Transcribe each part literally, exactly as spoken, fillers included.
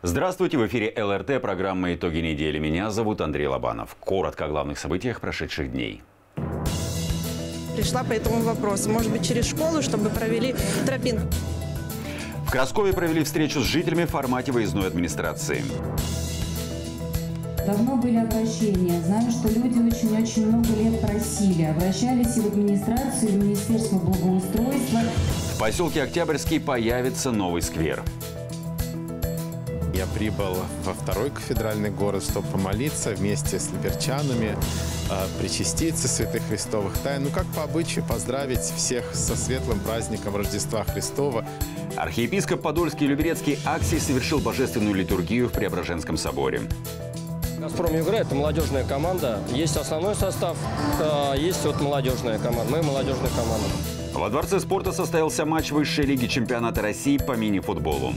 Здравствуйте, в эфире эл эр тэ, программа «Итоги недели». Меня зовут Андрей Лобанов. Коротко о главных событиях прошедших дней. Пришла по этому вопросу. Может быть, через школу, чтобы провели тропинку. В Краскове провели встречу с жителями в формате выездной администрации. Давно были обращения. Знаю, что люди очень-очень много лет просили. Обращались и в администрацию, и в Министерство благоустройства. В поселке Октябрьский появится новый сквер. Я прибыл во второй кафедральный город, чтобы помолиться вместе с либерчанами, причаститься святых Христовых тайн. Ну, как по обычаю, поздравить всех со светлым праздником Рождества Христова. Архиепископ Подольский и Люберецкий Аксий совершил божественную литургию в Преображенском соборе. «Газпром Югра» – это молодежная команда. Есть основной состав, есть вот молодежная команда. Мы молодежная команда. Во Дворце спорта состоялся матч высшей лиги чемпионата России по мини-футболу.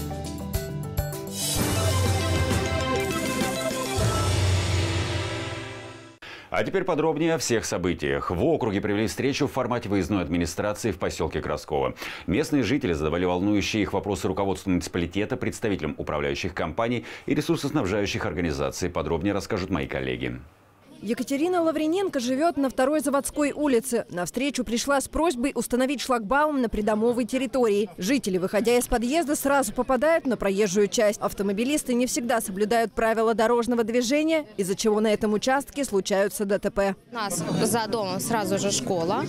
А теперь подробнее о всех событиях. В округе провели встречу в формате выездной администрации в поселке Красково. Местные жители задавали волнующие их вопросы руководству муниципалитета, представителям управляющих компаний и ресурсоснабжающих организаций. Подробнее расскажут мои коллеги. Екатерина Лаврененко живет на второй Заводской улице. На встречу пришла с просьбой установить шлагбаум на придомовой территории. Жители, выходя из подъезда, сразу попадают на проезжую часть. Автомобилисты не всегда соблюдают правила дорожного движения, из-за чего на этом участке случаются дэ тэ пэ. У нас за домом сразу же школа.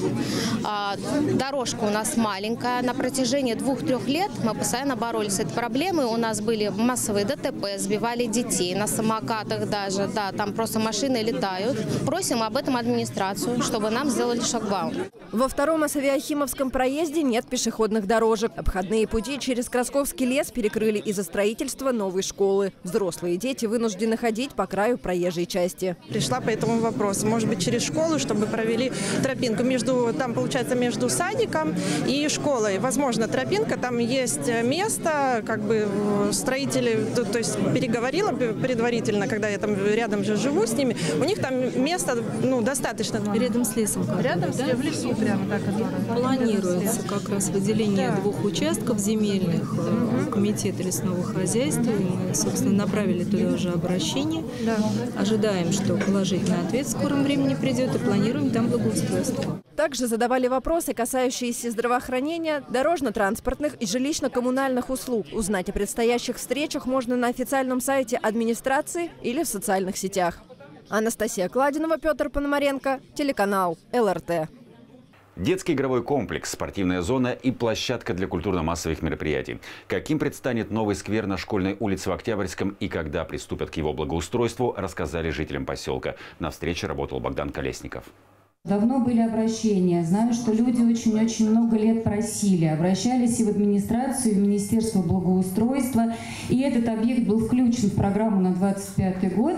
Дорожка у нас маленькая. На протяжении двух-трех лет мы постоянно боролись с этой проблемой. У нас были массовые дэ тэ пэ, сбивали детей на самокатах даже. Да, там просто машины летают. Просим об этом администрацию, чтобы нам сделали шлагбаум. Во втором Асавиахимовском проезде нет пешеходных дорожек. Обходные пути через Красковский лес перекрыли из-за строительства новой школы. Взрослые дети вынуждены ходить по краю проезжей части. Пришла по этому вопросу. Может быть, через школу, чтобы провели тропинку. Между, там, получается, между садиком и школой. Возможно, тропинка, там есть место, как бы строители, то, то есть переговорила предварительно, когда я там рядом же живу с ними. У них там место, ну, достаточно. Рядом с лесом. Рядом да? в лесу прямо, да, который... Планируется как раз выделение да. двух участков земельных в комитет лесного хозяйства. И мы, собственно, направили туда уже обращение. Да. Ожидаем, что положительный ответ в скором времени придет, и планируем там благоустройство. Также задавали вопросы, касающиеся здравоохранения, дорожно-транспортных и жилищно-коммунальных услуг. Узнать о предстоящих встречах можно на официальном сайте администрации или в социальных сетях. Анастасия Кладинова, Петр Пономаренко, телеканал эл эр тэ. Детский игровой комплекс, спортивная зона и площадка для культурно-массовых мероприятий. Каким предстанет новый сквер на Школьной улице в Октябрьском и когда приступят к его благоустройству, рассказали жителям поселка. На встрече работал Богдан Колесников. Давно были обращения. Знаю, что люди очень-очень много лет просили. Обращались и в администрацию, и в Министерство благоустройства. И этот объект был включен в программу на двадцать пятый год.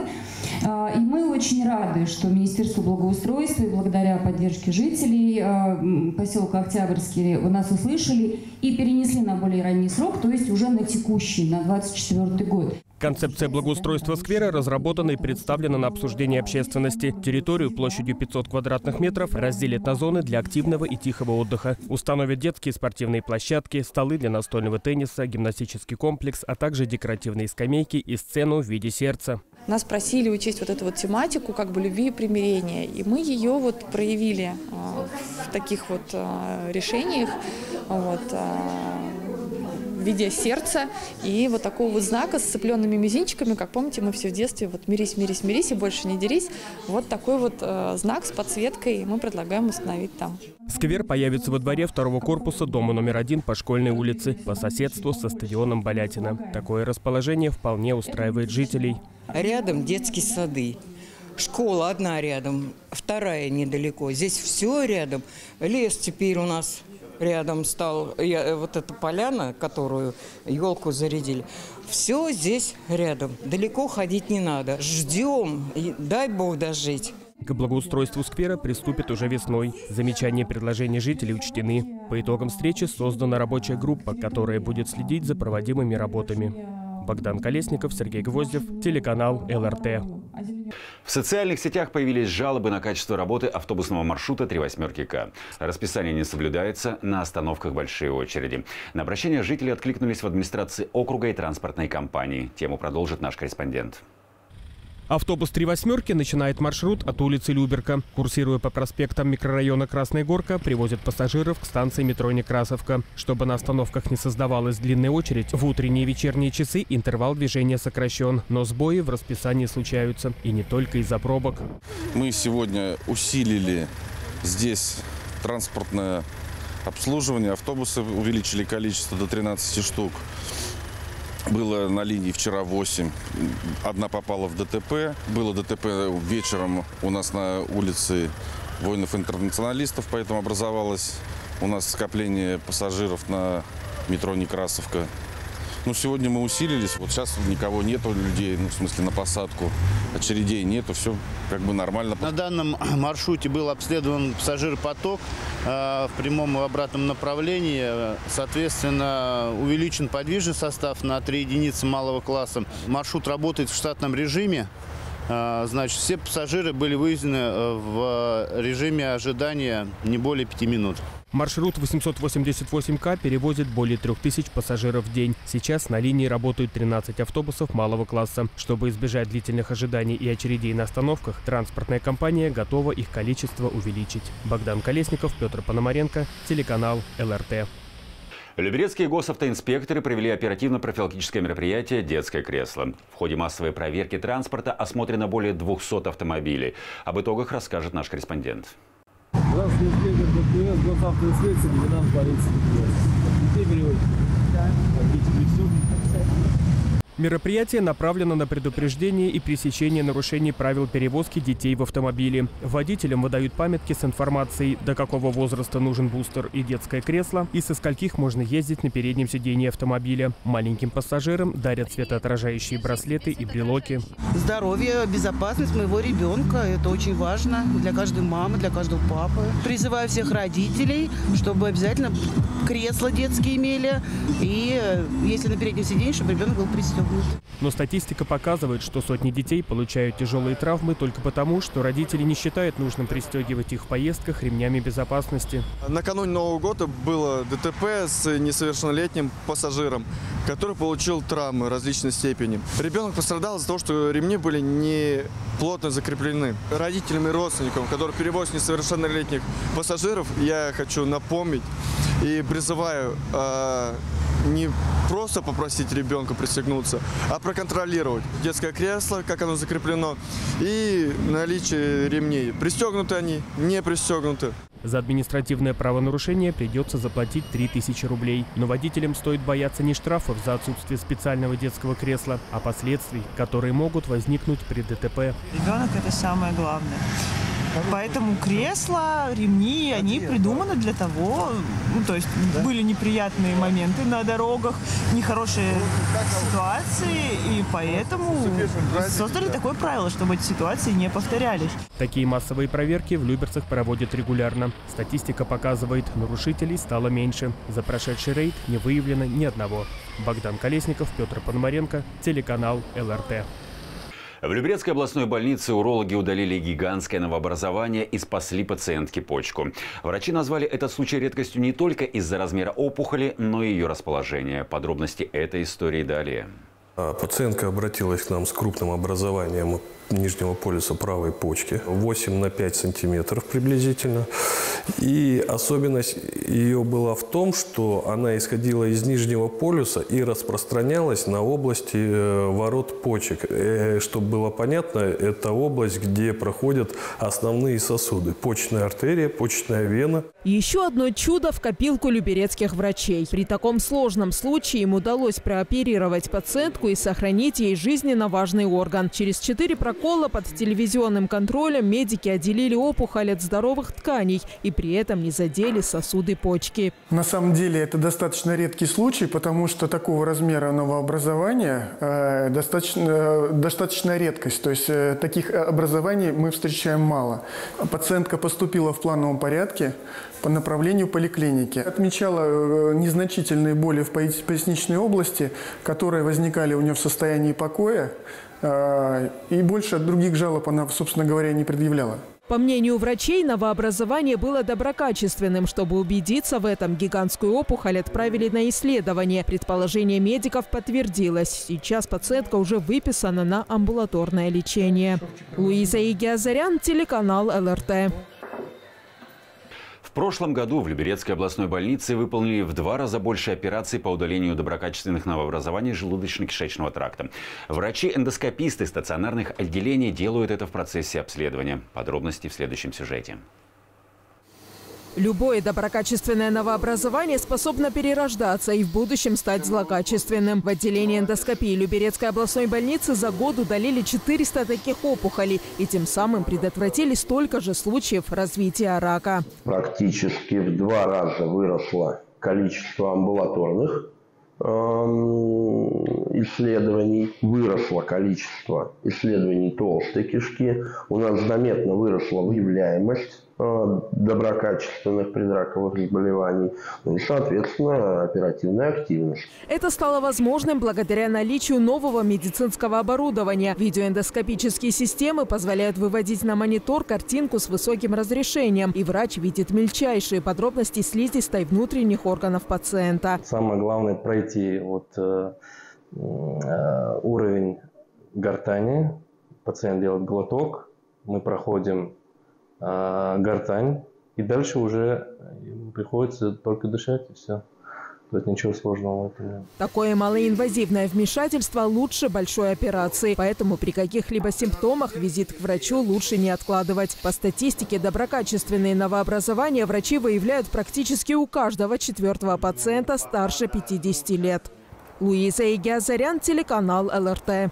И мы очень рады, что Министерство благоустройства и благодаря поддержке жителей поселка Октябрьский у нас услышали и перенесли на более ранний срок, то есть уже на текущий, на двадцать четвёртый год. Концепция благоустройства сквера разработана и представлена на обсуждение общественности. Территорию площадью пятьсот квадратных метров разделят на зоны для активного и тихого отдыха. Установят детские спортивные площадки, столы для настольного тенниса, гимнастический комплекс, а также декоративные скамейки и сцену в виде сердца. Нас просили учесть вот эту вот тематику как бы любви и примирения. И мы ее вот проявили в таких вот решениях. Вот, в виде сердца и вот такого вот знака с сцепленными мизинчиками. Как помните, мы все в детстве вот мирись, мирись, мирись и больше не дерись. Вот такой вот э, знак с подсветкой мы предлагаем установить там. Сквер появится во дворе второго корпуса дома номер один по Школьной улице, по соседству со стадионом Балятина. Такое расположение вполне устраивает жителей. Рядом детские сады. Школа одна рядом, вторая недалеко. Здесь все рядом. Лес теперь у нас рядом стал, я, вот эта поляна, которую елку зарядили. Все здесь рядом. Далеко ходить не надо. Ждем, и дай Бог дожить. К благоустройству сквера приступят уже весной. Замечания и предложения жителей учтены. По итогам встречи создана рабочая группа, которая будет следить за проводимыми работами. Богдан Колесников, Сергей Гвоздев, телеканал эл эр тэ. В социальных сетях появились жалобы на качество работы автобусного маршрута три восьмерки К. Расписание не соблюдается, на остановках большие очереди. На обращение жители откликнулись в администрации округа и транспортной компании. Тему продолжит наш корреспондент. Автобус три восьмерки начинает маршрут от улицы Люберка. Курсируя по проспектам микрорайона Красная Горка, привозит пассажиров к станции метро Некрасовка. Чтобы на остановках не создавалась длинная очередь, в утренние и вечерние часы интервал движения сокращен. Но сбои в расписании случаются. И не только из-за пробок. Мы сегодня усилили здесь транспортное обслуживание. Автобусы увеличили количество до тринадцати штук. Было на линии вчера восемь, одна попала в ДТП. Было ДТП вечером у нас на улице воинов-интернационалистов, поэтому образовалось у нас скопление пассажиров на метро Некрасовка. Ну, сегодня мы усилились, вот сейчас никого нету людей, ну, в смысле на посадку, очередей нету, все как бы нормально. На данном маршруте был обследован пассажиропоток э, в прямом и обратном направлении. Соответственно, увеличен подвижный состав на три единицы малого класса. Маршрут работает в штатном режиме. Э, значит, все пассажиры были вывезены в режиме ожидания не более пяти минут. Маршрут восемьсот восемьдесят восемь К перевозит более трех тысяч пассажиров в день. Сейчас на линии работают тринадцать автобусов малого класса. Чтобы избежать длительных ожиданий и очередей на остановках, транспортная компания готова их количество увеличить. Богдан Колесников, Петр Пономаренко, телеканал Эл Эр Тэ. Люберецкие госавтоинспекторы провели оперативно-профилактическое мероприятие «Детское кресло». В ходе массовой проверки транспорта осмотрено более двухсот автомобилей. Об итогах расскажет наш корреспондент. Здравствуйте, инспектор ДПС, госавтоинспекция, лейтенант полиции. Детей переводите? Да. Дети присутствуют? Мероприятие направлено на предупреждение и пресечение нарушений правил перевозки детей в автомобиле. Водителям выдают памятки с информацией, до какого возраста нужен бустер и детское кресло, и со скольких можно ездить на переднем сидении автомобиля. Маленьким пассажирам дарят светоотражающие браслеты и брелоки. Здоровье, безопасность моего ребенка – это очень важно для каждой мамы, для каждого папы. Призываю всех родителей, чтобы обязательно кресла детские имели, и если на переднем сиденье, чтобы ребенок был пристегнут. Но статистика показывает, что сотни детей получают тяжелые травмы только потому, что родители не считают нужным пристегивать их в поездках ремнями безопасности. Накануне Нового года было ДТП с несовершеннолетним пассажиром, который получил травмы различной степени. Ребенок пострадал из-за того, что ремни были не плотно закреплены. Родителям и родственникам, которые перевозят несовершеннолетних пассажиров, я хочу напомнить и призываю э, не просто попросить ребенка пристегнуться, а проконтролировать детское кресло, как оно закреплено, и наличие ремней. Пристегнуты они, не пристегнуты. За административное правонарушение придется заплатить три тысячи рублей. Но водителям стоит бояться не штрафов за отсутствие специального детского кресла, а последствий, которые могут возникнуть при ДТП. Ребенок – это самое главное. Поэтому кресла, ремни, они придуманы для того, ну, то есть были неприятные моменты на дорогах, нехорошие ситуации, и поэтому создали такое правило, чтобы эти ситуации не повторялись. Такие массовые проверки в Люберцах проводят регулярно. Статистика показывает, нарушителей стало меньше. За прошедший рейд не выявлено ни одного. Богдан Колесников, Петр Пономаренко, телеканал Эл Эр Тэ. В Люберецкой областной больнице урологи удалили гигантское новообразование и спасли пациентке почку. Врачи назвали этот случай редкостью не только из-за размера опухоли, но и ее расположения. Подробности этой истории далее. Пациентка обратилась к нам с крупным образованием нижнего полюса правой почки, восемь на пять сантиметров приблизительно. И особенность ее была в том, что она исходила из нижнего полюса и распространялась на области ворот почек. Чтобы было понятно, это область, где проходят основные сосуды. Почечная артерия, почечная вена. Еще одно чудо в копилку люберецких врачей. При таком сложном случае им удалось прооперировать пациентку и сохранить ей жизненно важный орган. Через четыре прокола под телевизионным контролем медики отделили опухоль от здоровых тканей и при этом не задели сосуды почки. На самом деле это достаточно редкий случай, потому что такого размера новообразования э, достаточно, достаточно редкость. То есть э, таких образований мы встречаем мало. Пациентка поступила в плановом порядке по направлению поликлиники. Отмечала незначительные боли в поясничной области, которые возникали у нее в состоянии покоя. И больше других жалоб она, собственно говоря, не предъявляла. По мнению врачей, новообразование было доброкачественным. Чтобы убедиться в этом, гигантскую опухоль отправили на исследование. Предположение медиков подтвердилось. Сейчас пациентка уже выписана на амбулаторное лечение. Луиза Игиазарян, телеканал эл эр тэ. В прошлом году в Люберецкой областной больнице выполнили в два раза больше операций по удалению доброкачественных новообразований желудочно-кишечного тракта. Врачи-эндоскописты стационарных отделений делают это в процессе обследования. Подробности в следующем сюжете. Любое доброкачественное новообразование способно перерождаться и в будущем стать злокачественным. В отделении эндоскопии Люберецкой областной больницы за год удалили четыреста таких опухолей и тем самым предотвратили столько же случаев развития рака. Практически в два раза выросло количество амбулаторных исследований, выросло количество исследований толстой кишки, у нас заметно выросла выявляемость доброкачественных предраковых заболеваний, ну и, соответственно, оперативная активность. Это стало возможным благодаря наличию нового медицинского оборудования. Видеоэндоскопические системы позволяют выводить на монитор картинку с высоким разрешением, и врач видит мельчайшие подробности слизистой внутренних органов пациента. Самое главное пройти вот, э, э, уровень гортани. Пациент делает глоток, мы проходим гортань, и дальше уже приходится только дышать, и все. То есть ничего сложного в этом нет. Такое малоинвазивное вмешательство лучше большой операции, поэтому при каких-либо симптомах визит к врачу лучше не откладывать. По статистике, доброкачественные новообразования врачи выявляют практически у каждого четвертого пациента старше пятидесяти лет. Луиза Игиазарян, телеканал эл эр тэ.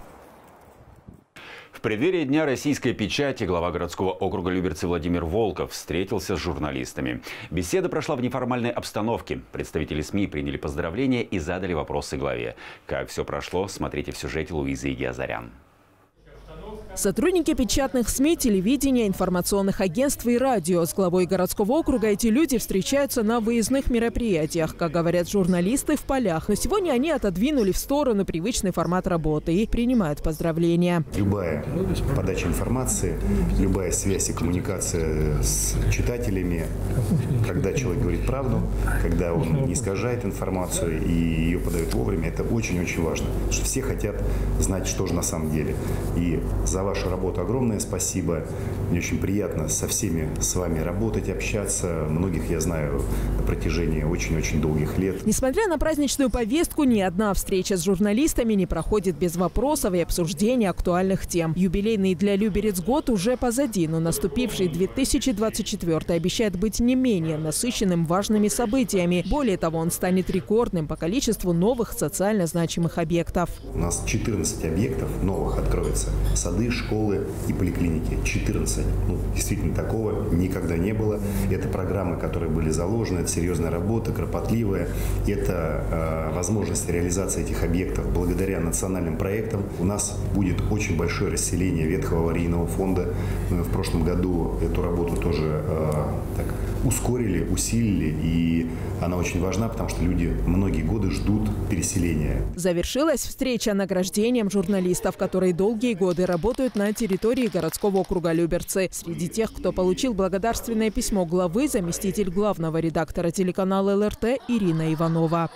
В преддверии Дня российской печати глава городского округа Люберцы Владимир Волков встретился с журналистами. Беседа прошла в неформальной обстановке. Представители СМИ приняли поздравления и задали вопросы главе. Как все прошло, смотрите в сюжете Луизы Игиазарян. Сотрудники печатных СМИ, телевидения, информационных агентств и радио. С главой городского округа эти люди встречаются на выездных мероприятиях. Как говорят журналисты, в полях. Но сегодня они отодвинули в сторону привычный формат работы и принимают поздравления. Любая подача информации, любая связь и коммуникация с читателями, когда человек говорит правду, когда он не искажает информацию и ее подает вовремя, это очень-очень важно. Потому что все хотят знать, что же на самом деле. И за вашу работу огромное спасибо. Мне очень приятно со всеми с вами работать, общаться. Многих я знаю на протяжении очень-очень долгих лет. Несмотря на праздничную повестку, ни одна встреча с журналистами не проходит без вопросов и обсуждения актуальных тем. Юбилейный для Люберец год уже позади, но наступивший две тысячи двадцать четвёртый обещает быть не менее насыщенным важными событиями. Более того, он станет рекордным по количеству новых социально значимых объектов. У нас четырнадцать объектов новых откроется. Сады, школы и поликлиники. четырнадцать. Ну, действительно, такого никогда не было. Это программы, которые были заложены, это серьезная работа, кропотливая. Это э, возможность реализации этих объектов благодаря национальным проектам. У нас будет очень большое расселение ветхого аварийного фонда. Мы в прошлом году эту работу тоже э, так, ускорили, усилили, и она очень важна, потому что люди многие годы ждут переселения. Завершилась встреча награждением журналистов, которые долгие годы работают на территории городского округа Люберцы. Среди тех, кто получил благодарственное письмо главы, заместитель главного редактора телеканала эл эр тэ Ирина Иванова.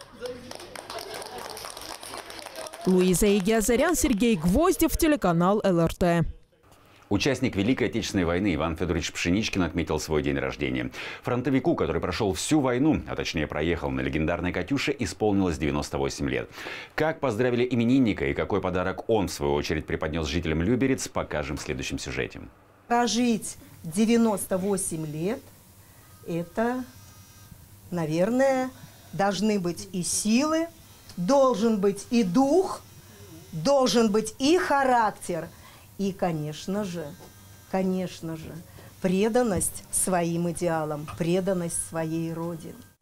Луиза Игиазарян, Сергей Гвоздев, телеканал эл эр тэ. Участник Великой Отечественной войны Иван Федорович Пшеничкин отметил свой день рождения. Фронтовику, который прошел всю войну, а точнее проехал на легендарной «Катюше», исполнилось девяносто восемь лет. Как поздравили именинника и какой подарок он, в свою очередь, преподнес жителям Люберец, покажем в следующем сюжете. Прожить девяносто восемь лет – это, наверное, должны быть и силы, должен быть и дух, должен быть и характер – и, конечно же, конечно же, преданность своим идеалам, преданность своей родине.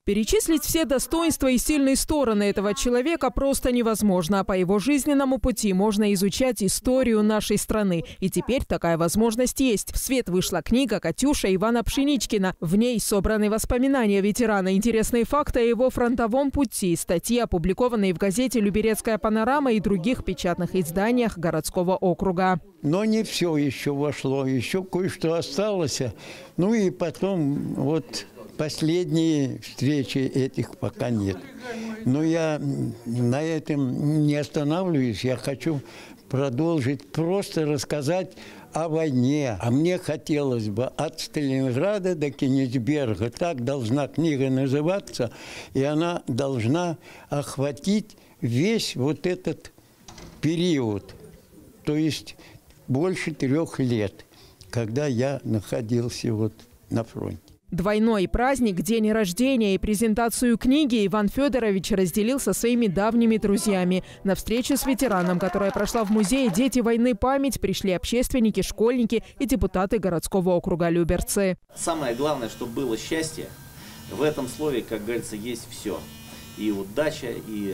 Перечислить все достоинства и сильные стороны этого человека просто невозможно. По его жизненному пути можно изучать историю нашей страны. И теперь такая возможность есть. В свет вышла книга «Катюша» Ивана Пшеничкина. В ней собраны воспоминания ветерана, интересные факты о его фронтовом пути, статьи, опубликованные в газете «Люберецкая панорама» и других печатных изданиях городского округа. Но не все еще вошло, еще кое-что осталось. Ну и потом вот последние встречи этих пока нет. Но я на этом не останавливаюсь. Я хочу продолжить, просто рассказать о войне. А мне хотелось бы от Сталинграда до Кенигсберга. Так должна книга называться. И она должна охватить весь вот этот период. То есть больше трех лет, когда я находился вот на фронте. Двойной праздник, день рождения и презентацию книги Иван Федорович разделил со своими давними друзьями. На встречу с ветераном, которая прошла в музее «Дети войны. Память», пришли общественники, школьники и депутаты городского округа Люберцы. Самое главное, чтобы было счастье. В этом слове, как говорится, есть все. И удача, и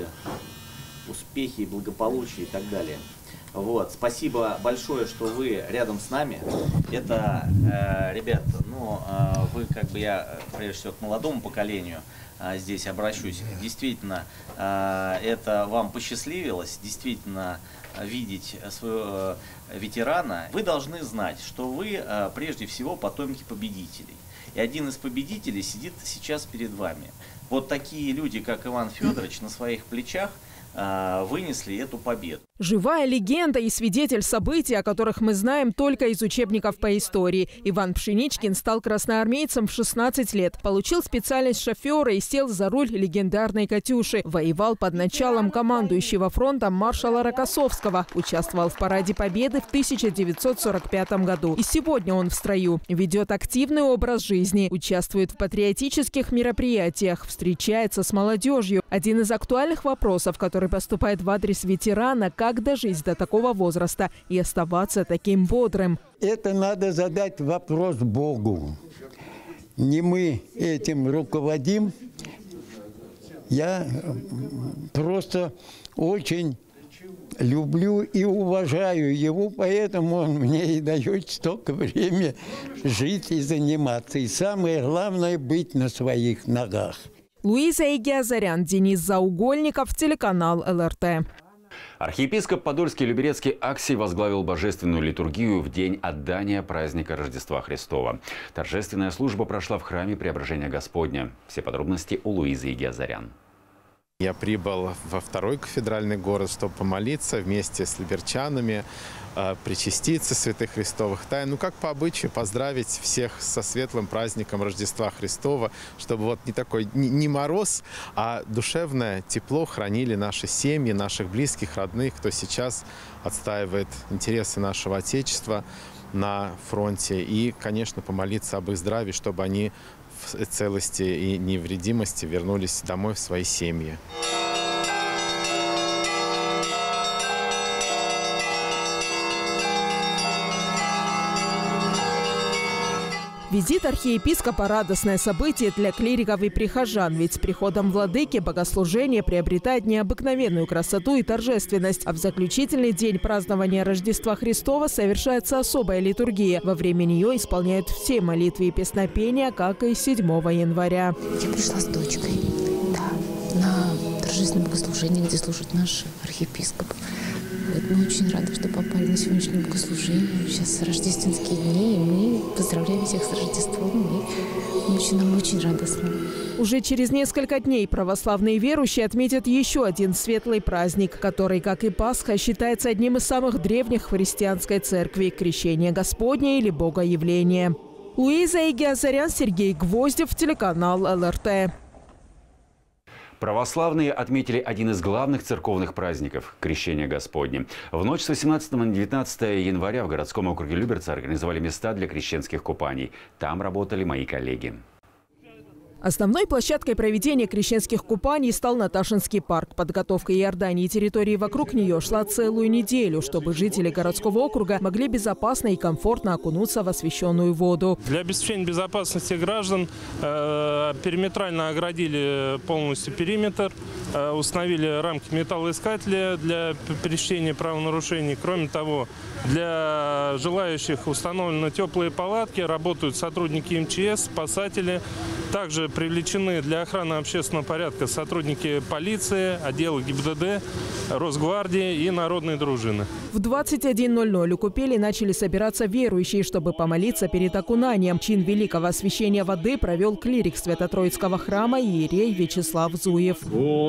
успехи, и благополучие, и так далее. Вот. Спасибо большое, что вы рядом с нами. Это, э, ребят, ну, э, вы, как бы, я, прежде всего, к молодому поколению э, здесь обращусь. Действительно, э, это вам посчастливилось, действительно, видеть своего э, ветерана. Вы должны знать, что вы, э, прежде всего, потомки победителей. И один из победителей сидит сейчас перед вами. Вот такие люди, как Иван Федорович, на своих плечах вынесли эту победу. Живая легенда и свидетель событий, о которых мы знаем только из учебников по истории. Иван Пшеничкин стал красноармейцем в шестнадцать лет. Получил специальность шофера и сел за руль легендарной «Катюши». Воевал под началом командующего фронтом маршала Рокоссовского. Участвовал в параде Победы в тысяча девятьсот сорок пятом году. И сегодня он в строю. Ведет активный образ жизни. Участвует в патриотических мероприятиях. Встречается с молодежью. Один из актуальных вопросов, который поступает в адрес ветерана: как дожить до такого возраста и оставаться таким бодрым. Это надо задать вопрос Богу. Не мы этим руководим. Я просто очень люблю и уважаю его, поэтому он мне и дает столько времени жить и заниматься. И самое главное — быть на своих ногах. Луиза Игиазарян, Денис Заугольников, телеканал эл эр тэ. Архиепископ Подольский Люберецкий Аксий возглавил божественную литургию в день отдания праздника Рождества Христова. Торжественная служба прошла в храме Преображения Господня. Все подробности у Луизы Игиазарян. Я прибыл во второй кафедральный город, чтобы помолиться вместе с люберчанами, причаститься святых Христовых тайн. Ну, как по обычаю, поздравить всех со светлым праздником Рождества Христова, чтобы вот не такой, не мороз, а душевное тепло хранили наши семьи, наших близких, родных, кто сейчас отстаивает интересы нашего Отечества на фронте. И, конечно, помолиться об их здравии, чтобы они в целости и невредимости вернулись домой в свои семьи. Визит архиепископа – радостное событие для клириков и прихожан, ведь с приходом владыки богослужение приобретает необыкновенную красоту и торжественность. А в заключительный день празднования Рождества Христова совершается особая литургия. Во время нее исполняют все молитвы и песнопения, как и седьмого января. Я пришла с дочкой, да, на торжественное богослужение, где служит наш архиепископ. Вот, мы очень рады, что попали на сегодняшнее богослужение. Сейчас рождественские дни, и мы поздравляем всех с Рождеством. И очень, нам очень радостно. Уже через несколько дней православные верующие отметят еще один светлый праздник, который, как и Пасха, считается одним из самых древних в христианской церкви – Крещение Господне или Богоявление. Луиза Игиазарян, Сергей Гвоздев, телеканал эл эр тэ. Православные отметили один из главных церковных праздников – Крещение Господне. В ночь с восемнадцатого на девятнадцатое января в городском округе Люберцы организовали места для крещенских купаний. Там работали мои коллеги. Основной площадкой проведения крещенских купаний стал Наташинский парк. Подготовка Иордании и территории вокруг нее шла целую неделю, чтобы жители городского округа могли безопасно и комфортно окунуться в освященную воду. Для обеспечения безопасности граждан э, периметрально оградили полностью периметр, э, установили рамки металлоискателя для пересечения правонарушений. Кроме того, для желающих установлены теплые палатки, работают сотрудники эм че эс, спасатели. Также привлечены для охраны общественного порядка сотрудники полиции, отдела гэ и бэ дэ дэ, Росгвардии и народной дружины. В двадцать один ноль ноль у купели начали собираться верующие, чтобы помолиться перед окунанием. Чин великого освящения воды провел клирик Свято-Троицкого храма иерей Вячеслав Зуев. О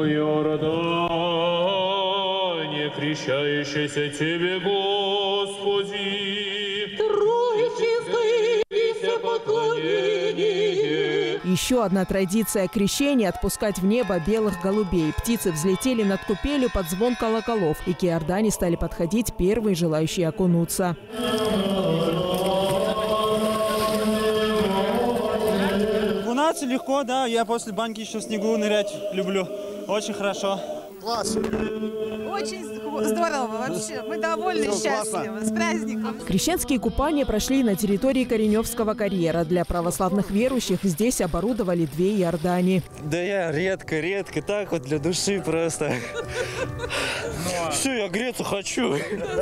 Иордане, крещающийся тебе, Господи, Троицкое поклонение. Еще одна традиция крещения – отпускать в небо белых голубей. Птицы взлетели над купелью под звон колоколов, и к Иордане стали подходить первые желающие окунуться. Окунаться легко, да. Я после баньки еще в снегу нырять люблю. Очень хорошо. Класс. Очень здорово вообще. Мы довольны, Все счастливы. классно. С праздником. Крещенские купания прошли на территории Кореневского карьера. Для православных верующих здесь оборудовали две Иордани. Да я редко, редко, так вот для души просто. Все, я греться хочу.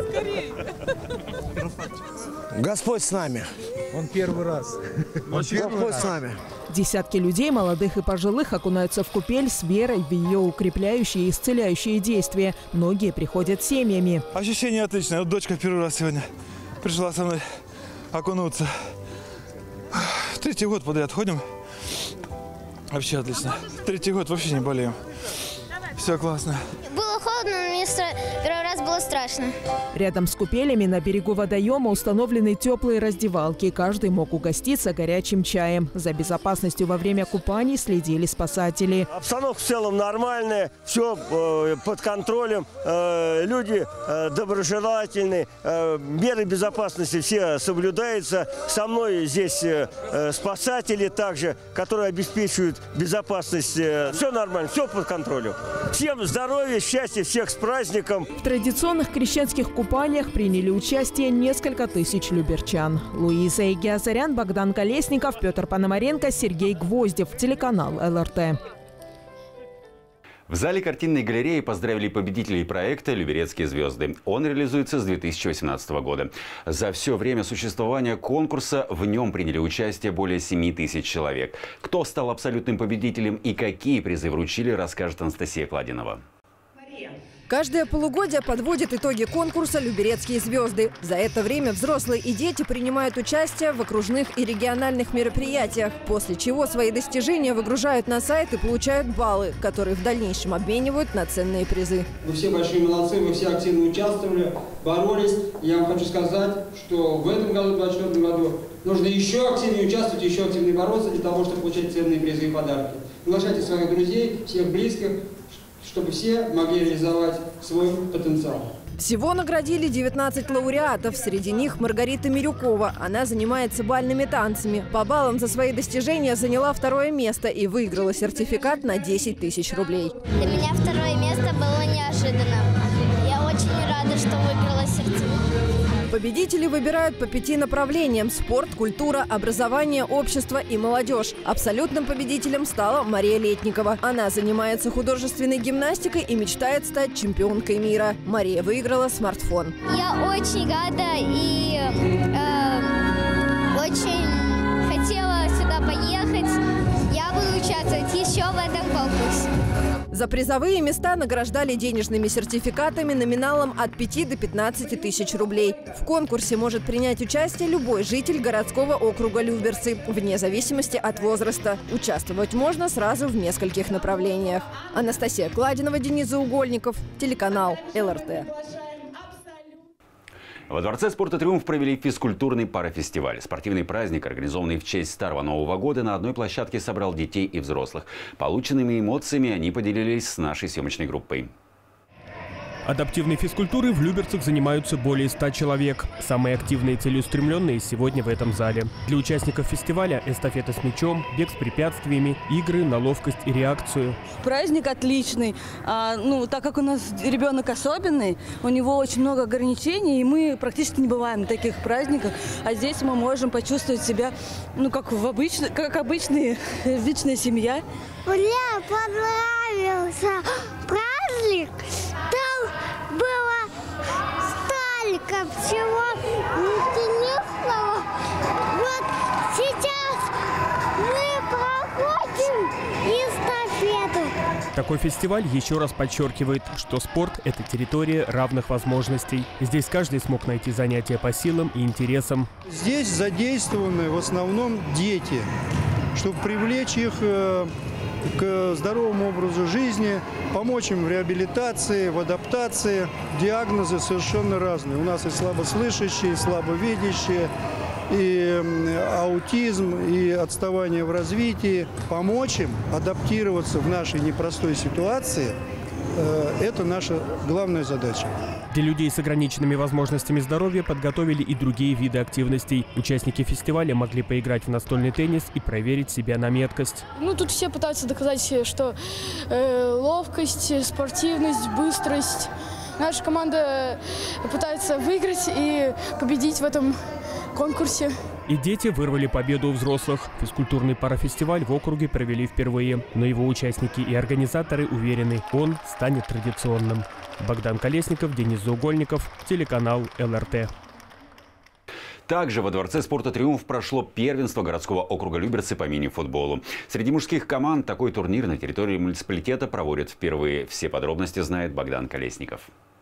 Господь с нами. Он первый раз. Господь с нами. Десятки людей, молодых и пожилых, окунаются в купель с верой в ее укрепляющие и исцеляющие действия. Многие приходят с семьями. Ощущение отличное. Вот дочка первый раз сегодня пришла со мной окунуться. Третий год подряд ходим. Вообще отлично. Третий год вообще не болеем. Все классно. Было холодно, но мне первый раз было страшно. Рядом с купелями на берегу водоема установлены теплые раздевалки. Каждый мог угоститься горячим чаем. За безопасностью во время купаний следили спасатели. Обстановка в целом нормальная, все э, под контролем, э, люди э, доброжелательные, э, меры безопасности все соблюдаются. Со мной здесь э, спасатели также, которые обеспечивают безопасность. Э, все нормально, все под контролем. Всем здоровья, счастья, всех с праздником. В традиционных крещенских купаниях приняли участие несколько тысяч люберчан. Луиза Игиазарян, Богдан Колесников, Петр Пономаренко, Сергей Гвоздев. Телеканал эл эр тэ. В зале картинной галереи поздравили победителей проекта «Люберецкие звезды». Он реализуется с две тысячи восемнадцатого года. За все время существования конкурса в нем приняли участие более семи тысяч человек. Кто стал абсолютным победителем и какие призы вручили, расскажет Анастасия Кладинова. Каждое полугодие подводит итоги конкурса «Люберецкие звезды». За это время взрослые и дети принимают участие в окружных и региональных мероприятиях, после чего свои достижения выгружают на сайт и получают баллы, которые в дальнейшем обменивают на ценные призы. Вы все большие молодцы, вы все активно участвовали, боролись. Я вам хочу сказать, что в этом году, в две тысячи двадцать четвёртом году, нужно еще активнее участвовать, еще активнее бороться для того, чтобы получать ценные призы и подарки. Приглашайте своих друзей, всех близких, чтобы все могли реализовать свой потенциал. Всего наградили девятнадцать лауреатов. Среди них Маргарита Мирюкова. Она занимается бальными танцами. По баллам за свои достижения заняла второе место и выиграла сертификат на десять тысяч рублей. Для меня второе место было неожиданно. Я очень рада, что выиграла сертификат. Победители выбирают по пяти направлениям – спорт, культура, образование, общество и молодежь. Абсолютным победителем стала Мария Летникова. Она занимается художественной гимнастикой и мечтает стать чемпионкой мира. Мария выиграла смартфон. Я очень рада и э, очень хотела сюда поехать. Я буду участвовать еще в этом конкурсе. За призовые места награждали денежными сертификатами номиналом от пяти до пятнадцати тысяч рублей. В конкурсе может принять участие любой житель городского округа Люберцы, вне зависимости от возраста. Участвовать можно сразу в нескольких направлениях. Анастасия Кладинова, Денис Заугольников, телеканал эл эр тэ. Во Дворце спорта «Триумф» провели физкультурный парафестиваль. Спортивный праздник, организованный в честь Старого Нового года, на одной площадке собрал детей и взрослых. Полученными эмоциями они поделились с нашей съемочной группой. Адаптивной физкультурой в Люберцах занимаются более ста человек. Самые активные и целеустремленные сегодня в этом зале. Для участников фестиваля эстафета с мячом, бег с препятствиями, игры на ловкость и реакцию. Праздник отличный. А, ну, так как у нас ребенок особенный, у него очень много ограничений, и мы практически не бываем на таких праздниках. А здесь мы можем почувствовать себя, ну, как в обычно, как обычная вечная семья. Мне понравился праздник. Там было столько всего интересного. Вот сейчас мы проходим эстафету. Такой фестиваль еще раз подчеркивает, что спорт – это территория равных возможностей. Здесь каждый смог найти занятия по силам и интересам. Здесь задействованы в основном дети, чтобы привлечь их к здоровому образу жизни, помочь им в реабилитации, в адаптации. Диагнозы совершенно разные. У нас и слабослышащие, и слабовидящие, и аутизм, и отставание в развитии. Помочь им адаптироваться в нашей непростой ситуации – это наша главная задача. Для людей с ограниченными возможностями здоровья подготовили и другие виды активностей. Участники фестиваля могли поиграть в настольный теннис и проверить себя на меткость. Ну, тут все пытаются доказать, что э, ловкость, спортивность, быстрость. Наша команда пытается выиграть и победить в этом конкурсе. И дети вырвали победу у взрослых. Физкультурный парафестиваль в округе провели впервые. Но его участники и организаторы уверены, он станет традиционным. Богдан Колесников, Денис Заугольников, телеканал эл эр тэ. Также во Дворце спорта «Триумф» прошло первенство городского округа Люберцы по мини-футболу. Среди мужских команд такой турнир на территории муниципалитета проводят впервые. Все подробности знает Богдан Колесников.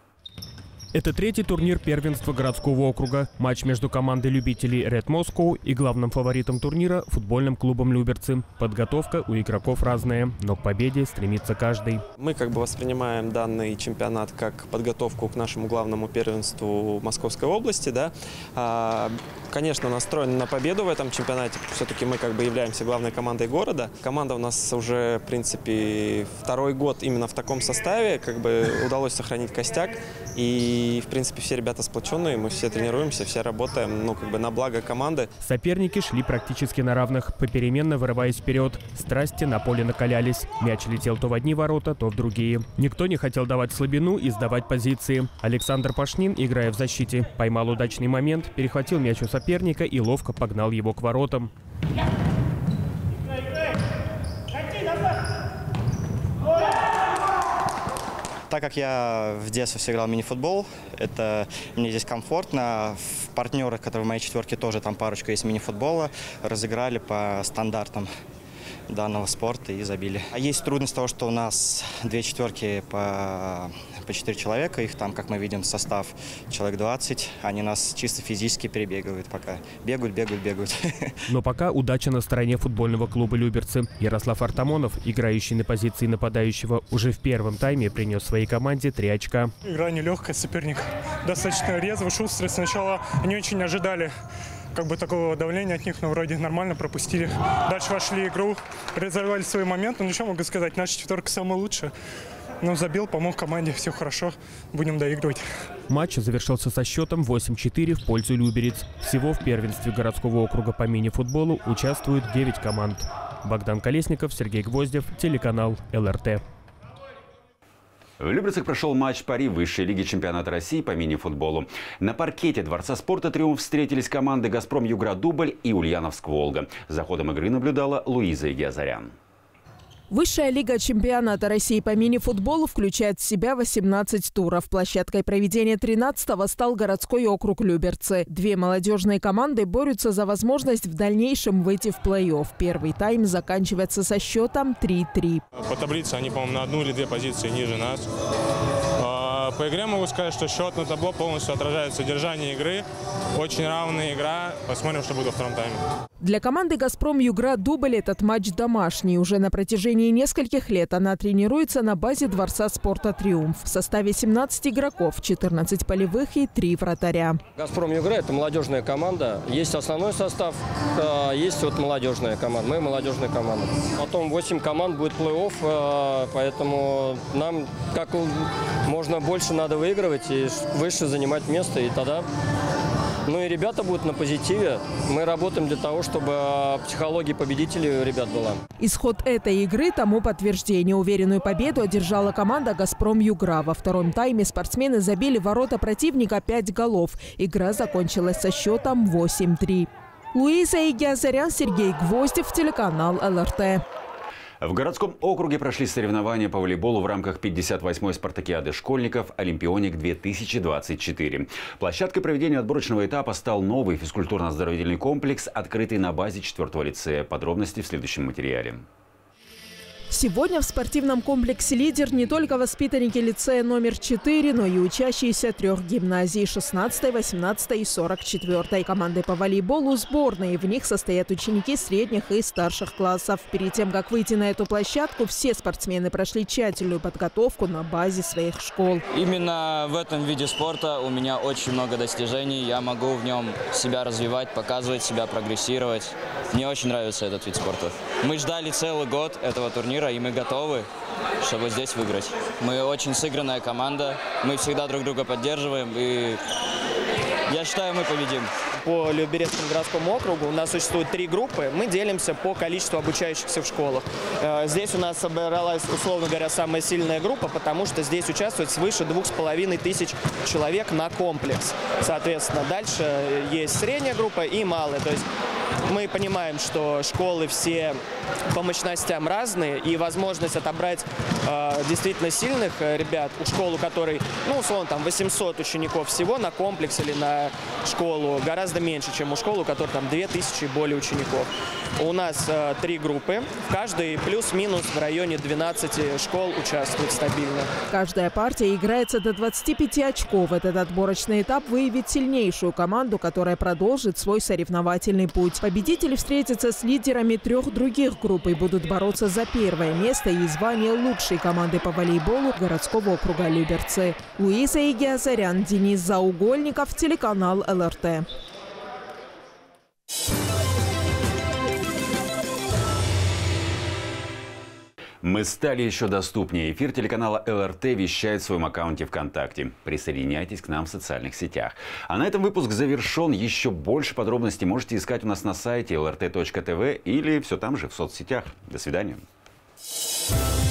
Это третий турнир первенства городского округа. Матч между командой любителей Red Moscow и главным фаворитом турнира – футбольным клубом Люберцы. Подготовка у игроков разная, но к победе стремится каждый. Мы как бы воспринимаем данный чемпионат как подготовку к нашему главному первенству Московской области. Да? А, конечно, настроены на победу в этом чемпионате. Все-таки мы как бы являемся главной командой города. Команда у нас уже, в принципе, второй год именно в таком составе. Как бы удалось сохранить костяк. И И, в принципе, все ребята сплоченные, мы все тренируемся, все работаем, ну, как бы на благо команды. Соперники шли практически на равных, попеременно вырываясь вперед. Страсти на поле накалялись. Мяч летел то в одни ворота, то в другие. Никто не хотел давать слабину и сдавать позиции. Александр Пашнин, играя в защите, поймал удачный момент, перехватил мяч у соперника и ловко погнал его к воротам. Так как я в детстве все играл в мини-футбол, это мне здесь комфортно. В партнерах, которые в моей четверке тоже там парочку есть мини-футбола, разыграли по стандартам данного спорта и забили. А есть трудность того, что у нас две четверки по, по четыре человека, их там, как мы видим, состав человек двадцать, они нас чисто физически перебегают пока. Бегают, бегают, бегают. Но пока удача на стороне футбольного клуба Люберцы. Ярослав Артамонов, играющий на позиции нападающего, уже в первом тайме принес своей команде три очка. Игра нелегкая, соперник достаточно резвый, шустрый. Сначала они очень ожидали как бы такого давления от них, но вроде нормально пропустили. Дальше вошли в игру, реализовали свой момент. Ну, ничего могу сказать, наша четверка самая лучшая. Ну, забил, помог команде, все хорошо, будем доигрывать. Матч завершился со счетом восемь-четыре в пользу люберец. Всего в первенстве городского округа по мини-футболу участвуют девять команд. Богдан Колесников, Сергей Гвоздев, телеканал эл эр тэ. В Люберцах прошел матч пари высшей лиги чемпионата России по мини-футболу. На паркете Дворца спорта «Триумф» встретились команды «Газпром Югра Дубль» и «Ульяновск Волга». За ходом игры наблюдала Луиза Игиазарян. Высшая лига чемпионата России по мини-футболу включает в себя восемнадцать туров. Площадкой проведения тринадцатого стал городской округ Люберцы. Две молодежные команды борются за возможность в дальнейшем выйти в плей-офф. Первый тайм заканчивается со счетом три-три. По таблице они, по-моему, на одну или две позиции ниже нас. По игре могу сказать, что счет на табло полностью отражает содержание игры. Очень равная игра. Посмотрим, что будет во втором тайме. Для команды «Газпром Югра Дубль» этот матч домашний. Уже на протяжении нескольких лет она тренируется на базе Дворца спорта «Триумф». В составе семнадцати игроков, четырнадцать полевых и три вратаря. «Газпром Югра» – это молодежная команда. Есть основной состав, есть вот молодежная команда. Мы молодежная команда. Потом восемь команд будет плей-офф, поэтому нам как можно больше больше надо выигрывать и выше занимать место, и тогда... Ну и ребята будут на позитиве. Мы работаем для того, чтобы психология победителей у ребят была. Исход этой игры тому подтверждение. Уверенную победу одержала команда «Газпром Югра». Во втором тайме спортсмены забили в ворота противника пять голов. Игра закончилась со счетом восемь-три. Луиза Игиазарян, Сергей Гвоздев, телеканал эл эр тэ. В городском округе прошли соревнования по волейболу в рамках пятьдесят восьмой спартакиады школьников «Олимпионик-две тысячи двадцать четыре». Площадкой проведения отборочного этапа стал новый физкультурно-оздоровительный комплекс, открытый на базе четвёртого лицея. Подробности в следующем материале. Сегодня в спортивном комплексе «Лидер» не только воспитанники лицея номер четыре, но и учащиеся трех гимназий – шестнадцатой, восемнадцатой и сорок четвёртой. Команды по волейболу сборные. В них состоят ученики средних и старших классов. Перед тем, как выйти на эту площадку, все спортсмены прошли тщательную подготовку на базе своих школ. Именно в этом виде спорта у меня очень много достижений. Я могу в нем себя развивать, показывать себя, прогрессировать. Мне очень нравится этот вид спорта. Мы ждали целый год этого турнира, и мы готовы, чтобы здесь выиграть. Мы очень сыгранная команда, мы всегда друг друга поддерживаем, и я считаю, мы победим. По Люберецкому городскому округу у нас существует три группы. Мы делимся по количеству обучающихся в школах. Здесь у нас собралась, условно говоря, самая сильная группа, потому что здесь участвует свыше двух с половиной тысяч человек на комплекс. Соответственно, дальше есть средняя группа и малая. То есть мы понимаем, что школы все по мощностям разные, и возможность отобрать э, действительно сильных ребят, у школы, у которой, ну, условно, там восемьсот учеников всего на комплекс или на школу, гораздо меньше, чем у школы, у которой там две тысячи и более учеников. У нас э, три группы, в каждой плюс-минус в районе двенадцати школ участвует стабильно. Каждая партия играется до двадцати пяти очков. Этот отборочный этап выявит сильнейшую команду, которая продолжит свой соревновательный путь. Победители встретятся с лидерами трех других групп и будут бороться за первое место и звание лучшей команды по волейболу городского округа Люберцы. Луиза Игиазарян, Денис Заугольников, телеканал эл эр тэ. Мы стали еще доступнее. Эфир телеканала эл эр тэ вещает в своем аккаунте ВКонтакте. Присоединяйтесь к нам в социальных сетях. А на этом выпуск завершен. Еще больше подробностей можете искать у нас на сайте эл эр тэ точка тэ вэ или все там же в соцсетях. До свидания.